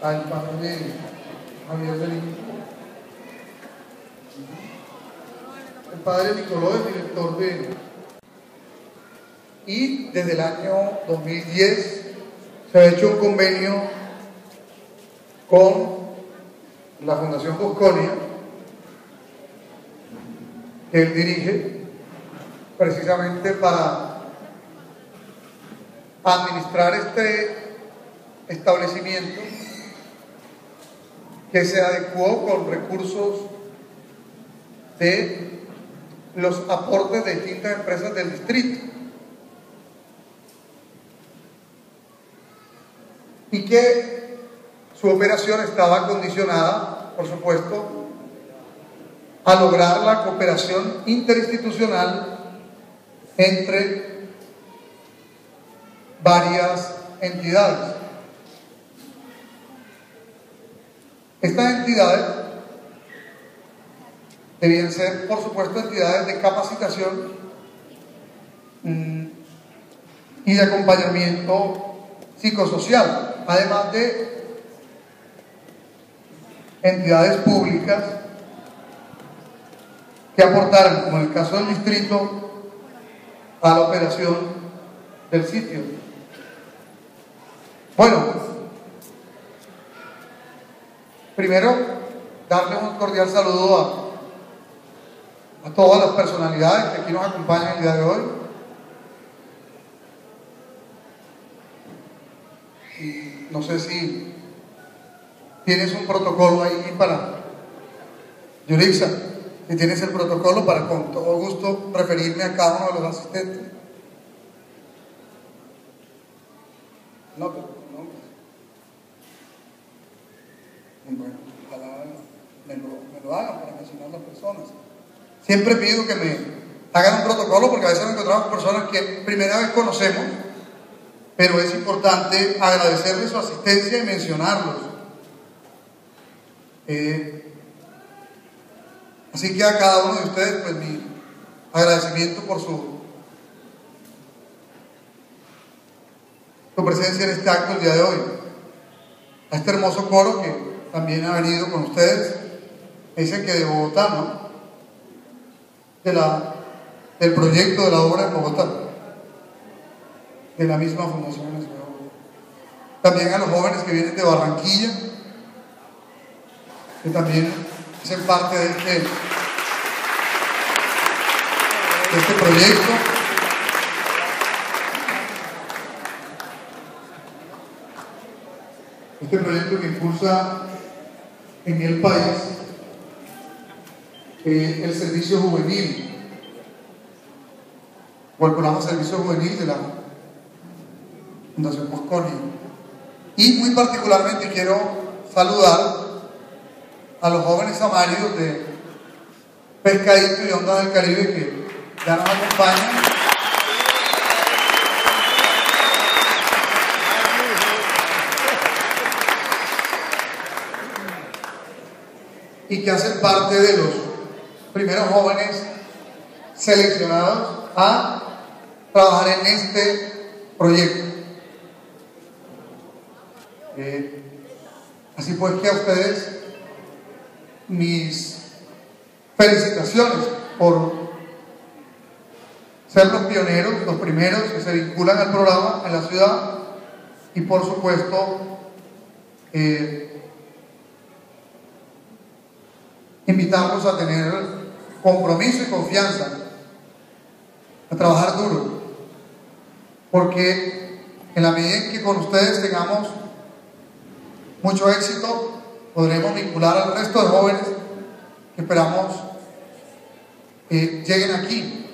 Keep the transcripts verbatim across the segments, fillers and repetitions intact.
al padre Javier Benítez, el padre Nicoló es director de... Y desde el año dos mil diez se ha hecho un convenio con la Fundación Bosconia, que él dirige, precisamente para administrar este establecimiento que se adecuó con recursos de los aportes de distintas empresas del distrito y que su operación estaba condicionada, por supuesto, a lograr la cooperación interinstitucional entre varias entidades. Estas entidades debían ser, por supuesto, entidades de capacitación mmm, y de acompañamiento psicosocial, además de entidades públicas que aportaran, como en el caso del distrito, a la operación del sitio. Bueno, primero, darle un cordial saludo a, a todas las personalidades que aquí nos acompañan el día de hoy. Y no sé si tienes un protocolo ahí para Yurixa, si tienes el protocolo para con todo gusto referirme a cada uno de los asistentes. No, pero no. Bueno, ojalá me lo, me lo hagan para mencionar las personas. Siempre pido que me hagan un protocolo porque a veces nos encontramos con personas que primera vez conocemos, pero es importante agradecerles su asistencia y mencionarlos. Eh, así que a cada uno de ustedes, pues mi agradecimiento por su, su presencia en este acto el día de hoy. A este hermoso coro que también ha venido con ustedes, dicen que de Bogotá, ¿no? De la, del proyecto de la obra en Bogotá, de la misma Fundación en la Ciudad de Bogotá. También a los jóvenes que vienen de Barranquilla, que también hacen parte de este, de este proyecto. Este proyecto que impulsa en el país eh, el servicio juvenil, o el programa Servicio Juvenil de la Fundación Bosconia. Y muy particularmente quiero saludar a los jóvenes samarios de Pescadito y Ondas del Caribe que ya nos acompañan. Y que hacen parte de los primeros jóvenes seleccionados a trabajar en este proyecto. Eh, así pues que a ustedes mis felicitaciones por ser los pioneros, los primeros que se vinculan al programa en la ciudad y por supuesto eh, invitarlos a tener compromiso y confianza, a trabajar duro, porque en la medida en que con ustedes tengamos mucho éxito, podremos vincular al resto de jóvenes que esperamos eh, lleguen aquí,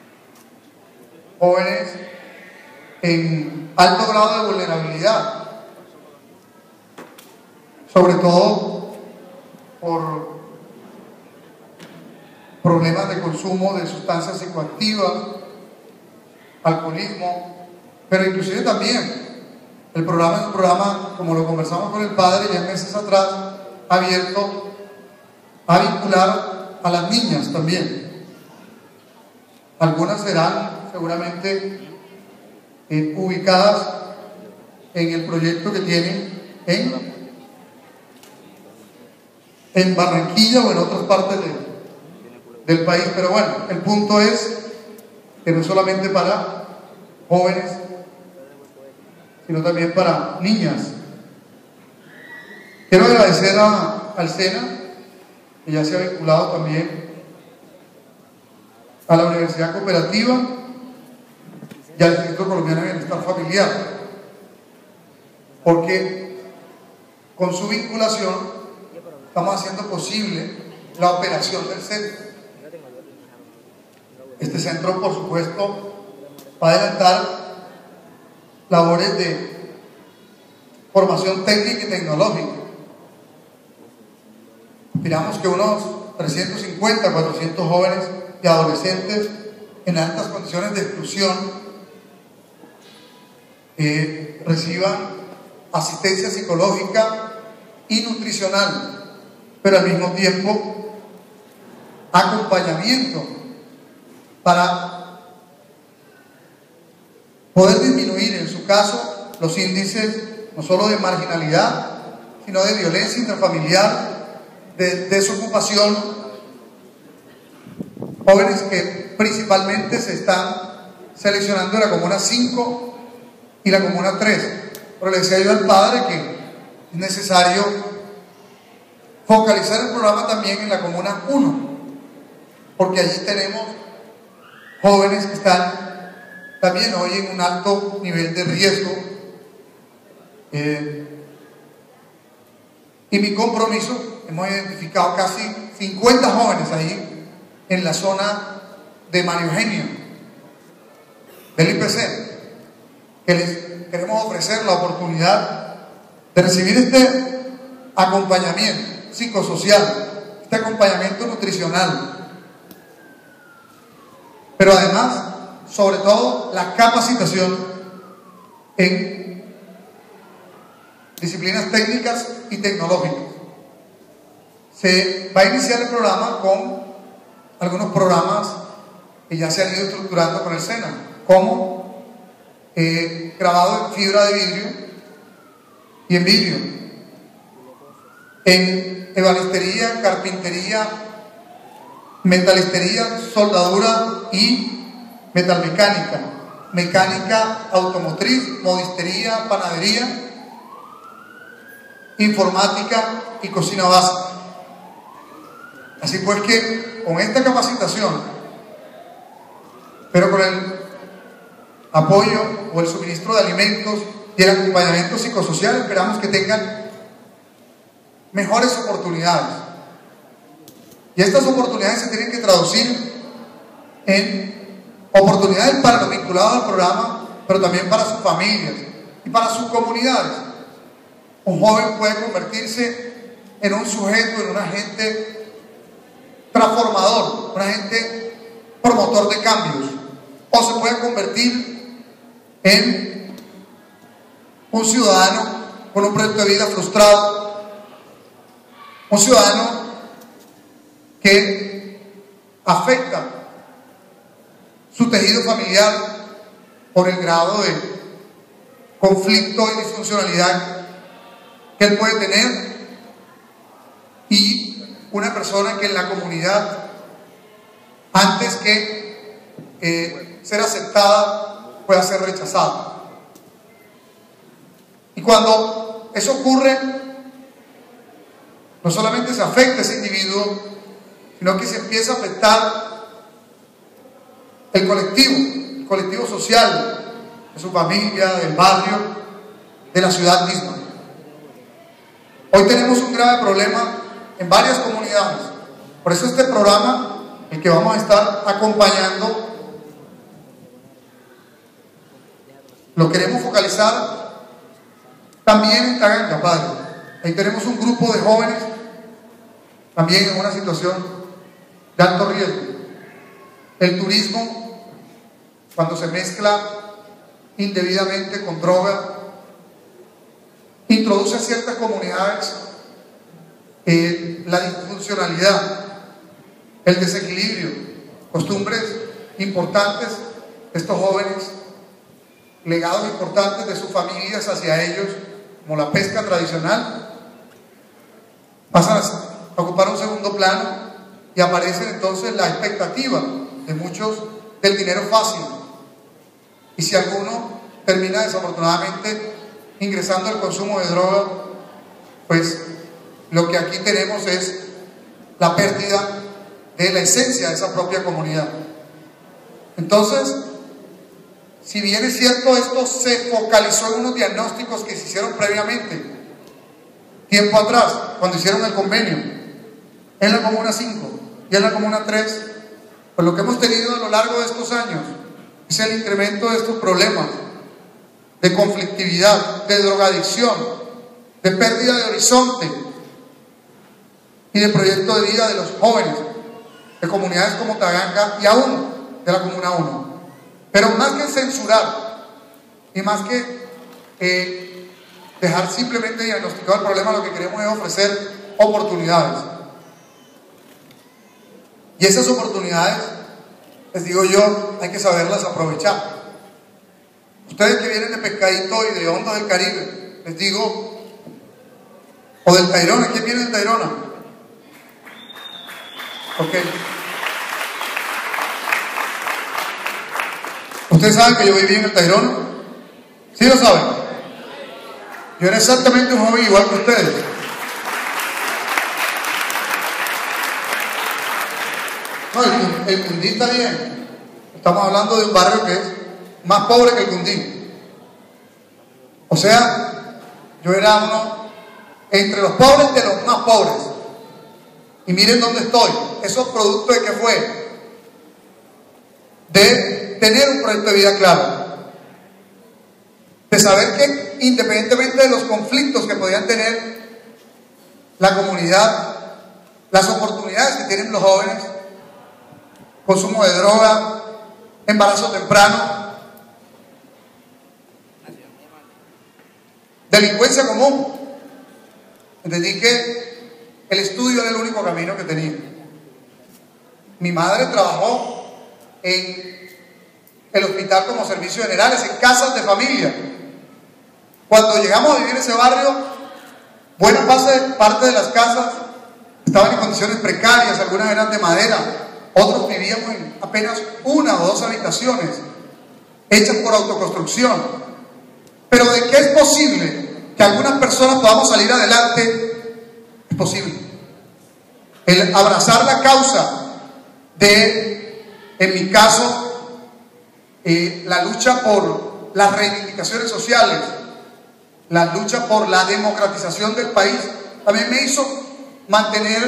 jóvenes en alto grado de vulnerabilidad, sobre todo por problemas de consumo de sustancias psicoactivas, alcoholismo, pero inclusive también el programa es un programa, como lo conversamos con el padre ya meses atrás, abierto a vincular a las niñas también. Algunas serán seguramente eh, ubicadas en el proyecto que tienen en en Barranquilla o en otras partes de, del país. Pero bueno, el punto es que no es solamente para jóvenes, sino también para niñas. Quiero agradecer a, al SENA, que ya se ha vinculado también a la Universidad Cooperativa y al Instituto Colombiano de Bienestar Familiar, porque con su vinculación estamos haciendo posible la operación del centro. Este centro, por supuesto, va a adelantar labores de formación técnica y tecnológica. Esperamos que unos trescientos cincuenta, cuatrocientos jóvenes y adolescentes en altas condiciones de exclusión eh, reciban asistencia psicológica y nutricional, pero al mismo tiempo acompañamiento para poder disminuir en su caso los índices no solo de marginalidad, sino de violencia intrafamiliar, de desocupación, jóvenes que principalmente se están seleccionando en la comuna cinco y la comuna tres. Pero le decía yo al padre que es necesario focalizar el programa también en la comuna uno, porque allí tenemos jóvenes que están también hoy en un alto nivel de riesgo. Eh, y mi compromiso, hemos identificado casi cincuenta jóvenes ahí en la zona de María Eugenia, del I P C, que les queremos ofrecer la oportunidad de recibir este acompañamiento psicosocial, este acompañamiento nutricional, pero además, sobre todo, la capacitación en disciplinas técnicas y tecnológicas. Se va a iniciar el programa con algunos programas que ya se han ido estructurando con el SENA, como eh, grabado en fibra de vidrio y en vidrio, en ebanistería, carpintería, metalistería, soldadura y metalmecánica, mecánica automotriz, modistería, panadería, informática y cocina básica. Así pues que con esta capacitación, pero con el apoyo o el suministro de alimentos y el acompañamiento psicosocial, esperamos que tengan mejores oportunidades. Y estas oportunidades se tienen que traducir en oportunidades para los vinculados al programa, pero también para sus familias y para sus comunidades. Un joven puede convertirse en un sujeto, en un agente transformador, un agente promotor de cambios, o se puede convertir en un ciudadano con un proyecto de vida frustrado, un ciudadano que afecta su tejido familiar por el grado de conflicto y disfuncionalidad que él puede tener, y una persona que en la comunidad, antes que eh, ser aceptada, pueda ser rechazada. Y cuando eso ocurre, no solamente se afecta a ese individuo, sino que se empieza a afectar el colectivo, el colectivo social, de su familia, del barrio, de la ciudad misma. Hoy tenemos un grave problema en varias comunidades. Por eso este programa, el que vamos a estar acompañando, lo queremos focalizar también en Taganga, padre. Ahí tenemos un grupo de jóvenes también en una situación de alto riesgo. El turismo, cuando se mezcla indebidamente con droga, introduce a ciertas comunidades eh, la disfuncionalidad, el desequilibrio, costumbres importantes de estos jóvenes, legados importantes de sus familias hacia ellos, como la pesca tradicional, pasan a ocupar un segundo plano y aparece entonces la expectativa de muchos del dinero fácil. Y si alguno termina desafortunadamente ingresando al consumo de droga, pues lo que aquí tenemos es la pérdida de la esencia de esa propia comunidad. Entonces, si bien es cierto, esto se focalizó en unos diagnósticos que se hicieron previamente, tiempo atrás, cuando hicieron el convenio, en la Comuna cinco y en la Comuna tres, pues lo que hemos tenido a lo largo de estos años es el incremento de estos problemas de conflictividad, de drogadicción, de pérdida de horizonte y de proyecto de vida de los jóvenes, de comunidades como Taganga y aún de la Comuna uno. Pero más que censurar y más que eh, dejar simplemente diagnosticado el problema, lo que queremos es ofrecer oportunidades. Y esas oportunidades, les digo yo, hay que saberlas aprovechar. Ustedes que vienen de Pescadito y de Hondos del Caribe, les digo, o del Tayrona, ¿quién viene del Tayrona? Ok. ¿Ustedes saben que yo viví en el Tayrona? ¿Sí lo saben? Yo era exactamente un joven igual que ustedes. No, el, el Cundí está bien. Estamos hablando de un barrio que es más pobre que el Cundí. O sea, yo era uno entre los pobres de los más pobres. Y miren dónde estoy. Eso es producto de que fue de tener un proyecto de vida claro, de saber que independientemente de los conflictos que podían tener la comunidad, las oportunidades que tienen los jóvenes, consumo de droga, embarazo temprano, delincuencia común, entendí que el estudio era el único camino que tenía. Mi madre trabajó en el hospital como servicios generales, en casas de familia. Cuando llegamos a vivir en ese barrio, buena parte de las casas estaban en condiciones precarias, algunas eran de madera, otros vivíamos en apenas una o dos habitaciones, hechas por autoconstrucción. Pero de qué es posible que algunas personas podamos salir adelante, es posible. El abrazar la causa de, en mi caso, Eh, la lucha por las reivindicaciones sociales, la lucha por la democratización del país, también me hizo mantener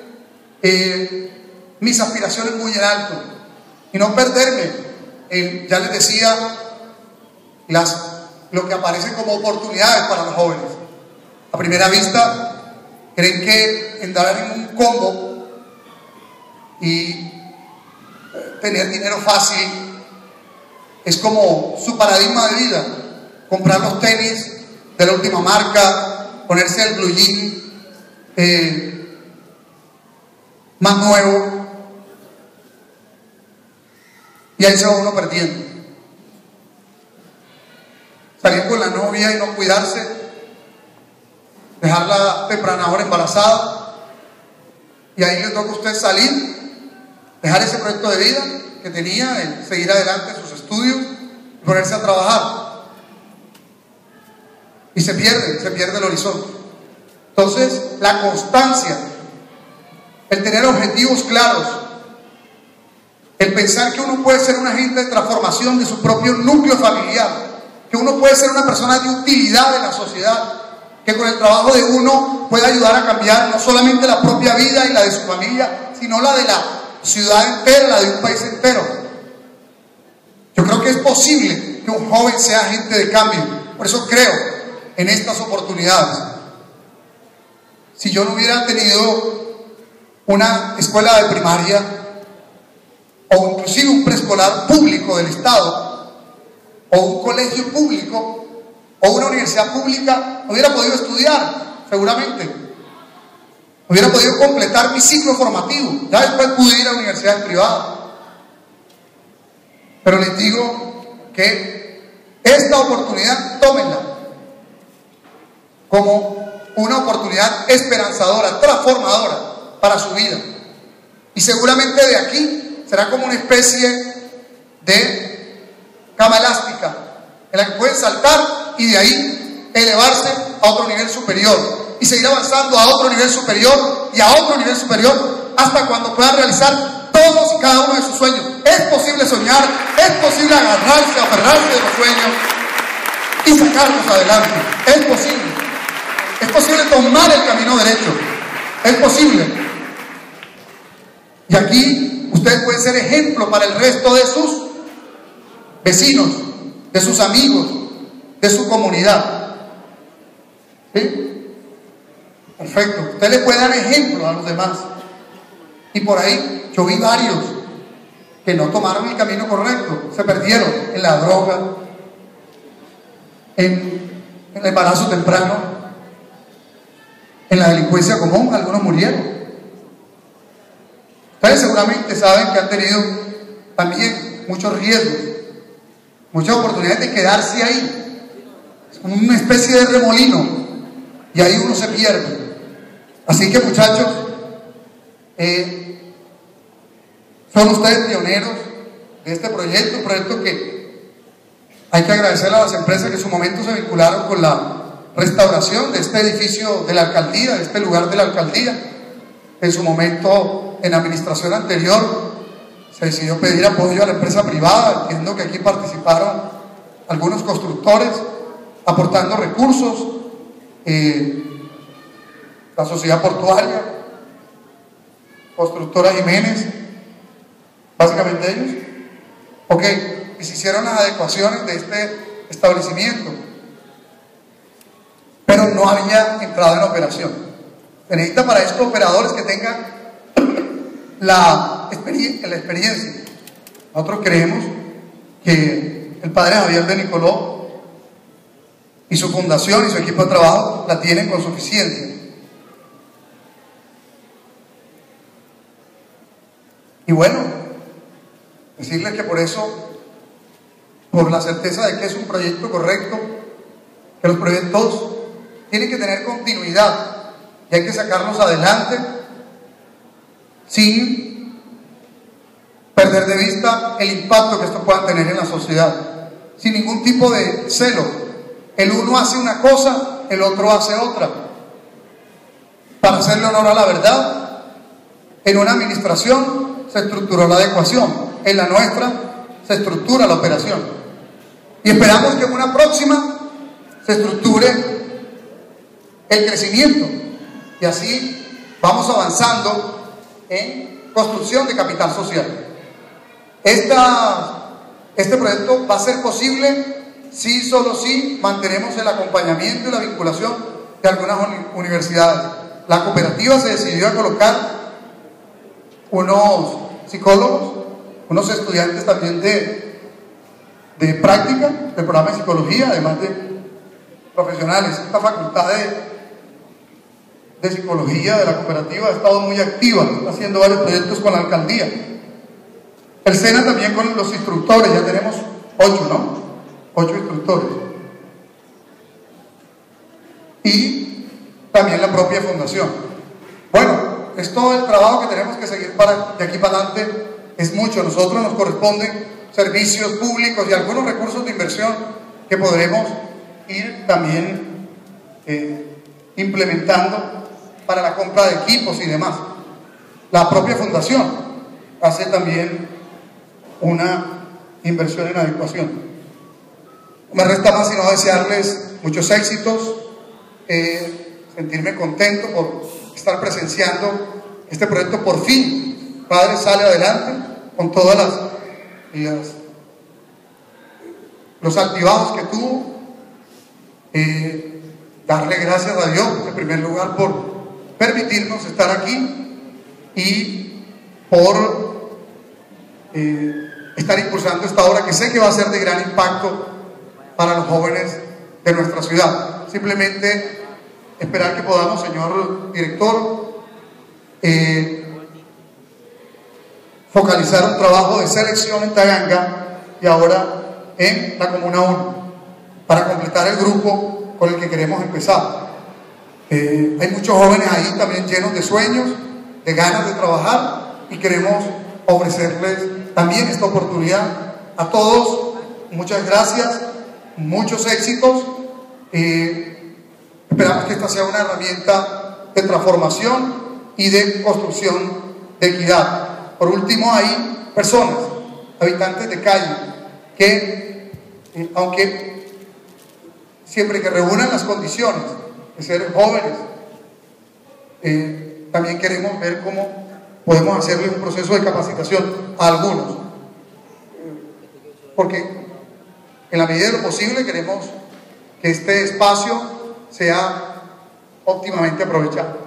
eh, mis aspiraciones muy en alto y no perderme, eh, ya les decía, las, lo que aparece como oportunidades para los jóvenes. A primera vista, creen que entrar en un combo y tener dinero fácil es como su paradigma de vida: comprar los tenis de la última marca, ponerse el blue jean eh, más nuevo, y ahí se va uno perdiendo. Salir con la novia y no cuidarse, dejarla temprana hora embarazada, y ahí le toca a usted salir, dejar ese proyecto de vida que tenía, el seguir adelante sus estudios y ponerse a trabajar, y se pierde, se pierde el horizonte. Entonces, la constancia, el tener objetivos claros, el pensar que uno puede ser un agente de transformación de su propio núcleo familiar, que uno puede ser una persona de utilidad en la sociedad, que con el trabajo de uno puede ayudar a cambiar no solamente la propia vida y la de su familia, sino la de la ciudad entera, la de un país entero. Yo creo que es posible que un joven sea agente de cambio. Por eso creo en estas oportunidades. Si yo no hubiera tenido una escuela de primaria o inclusive un preescolar público del Estado o un colegio público o una universidad pública, no hubiera podido estudiar, seguramente. Hubiera podido completar mi ciclo formativo. Ya después pude ir a universidades privadas. Pero les digo que esta oportunidad, tómenla como una oportunidad esperanzadora, transformadora, para su vida. Y seguramente de aquí será como una especie de cama elástica en la que pueden saltar y de ahí elevarse a otro nivel superior y seguir avanzando a otro nivel superior y a otro nivel superior hasta cuando puedan realizar todos y cada uno de sus sueños. Es posible soñar, es posible agarrarse, aferrarse de los sueños y sacarlos adelante. Es posible. Es posible tomar el camino derecho. Es posible. Y aquí ustedes pueden ser ejemplo para el resto de sus vecinos, de sus amigos, de su comunidad. ¿Sí? Perfecto. Usted le puede dar ejemplo a los demás. Y por ahí yo vi varios que no tomaron el camino correcto, se perdieron en la droga, en, en el embarazo temprano, en la delincuencia común. Algunos murieron. Ustedes seguramente saben que han tenido también muchos riesgos, muchas oportunidades de quedarse ahí. Es como una especie de remolino y ahí uno se pierde. Así que, muchachos, eh, son ustedes pioneros de este proyecto, un proyecto que hay que agradecerle a las empresas que en su momento se vincularon con la restauración de este edificio de la alcaldía, de este lugar de la alcaldía. En su momento, en administración anterior, se decidió pedir apoyo a la empresa privada. Entiendo que aquí participaron algunos constructores aportando recursos, eh, la sociedad portuaria, constructora Jiménez, básicamente ellos. Ok, y se hicieron las adecuaciones de este establecimiento, pero no había entrado en operación. Se necesita para esto operadores que tengan la, experien la experiencia. Nosotros creemos que el padre Javier de Nicoló y su fundación y su equipo de trabajo la tienen con suficiencia. Y bueno, decirles que por eso, por la certeza de que es un proyecto correcto, que los proyectos tienen que tener continuidad y hay que sacarlos adelante sin perder de vista el impacto que esto pueda tener en la sociedad, sin ningún tipo de celo. El uno hace una cosa, el otro hace otra. Para hacerle honor a la verdad, en una administración se estructuró la adecuación, en la nuestra se estructura la operación. Y esperamos que en una próxima se estructure el crecimiento. Y así vamos avanzando en construcción de capital social. Esta, este proyecto va a ser posible si, solo si, mantenemos el acompañamiento y la vinculación de algunas universidades. La cooperativa se decidió a colocar unos psicólogos, unos estudiantes también de, de práctica del programa de psicología, además de profesionales. Esta facultad de de psicología de la cooperativa ha estado muy activa, haciendo varios proyectos con la alcaldía. El SENA también con los instructores, ya tenemos ocho, ¿no? Ocho instructores. Y también la propia fundación. Bueno, es todo el trabajo que tenemos que seguir para, de aquí para adelante. Es mucho. A nosotros nos corresponden servicios públicos y algunos recursos de inversión que podremos ir también eh, implementando para la compra de equipos y demás. La propia fundación hace también una inversión en adecuación. No me resta más sino desearles muchos éxitos, eh, sentirme contento por estar presenciando este proyecto. Por fin, Padre sale adelante con todas las, las los altibajos que tuvo. Eh, darle gracias a Dios en primer lugar por permitirnos estar aquí y por eh, estar impulsando esta obra que sé que va a ser de gran impacto para los jóvenes de nuestra ciudad. Simplemente esperar que podamos, señor director, eh, focalizar un trabajo de selección en Taganga y ahora en la Comuna uno para completar el grupo con el que queremos empezar. Eh, hay muchos jóvenes ahí también llenos de sueños de ganas de trabajar, y queremos ofrecerles también esta oportunidad a todos. Muchas gracias, muchos éxitos. Eh, esperamos que esta sea una herramienta de transformación y de construcción de equidad. Por último, hay personas, habitantes de calle, que eh, aunque siempre que reúnan las condiciones de ser jóvenes, eh, también queremos ver cómo podemos hacerle un proceso de capacitación a algunos, porque en la medida de lo posible queremos que este espacio sea óptimamente aprovechado.